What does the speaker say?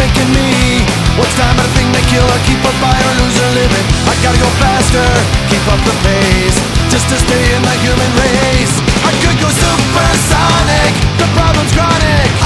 making me. What's time but a thing to kill or keep or buy or lose or live it? I gotta go faster, keep up the pace, just to stay in the human race. I could go supersonic, the problem's chronic.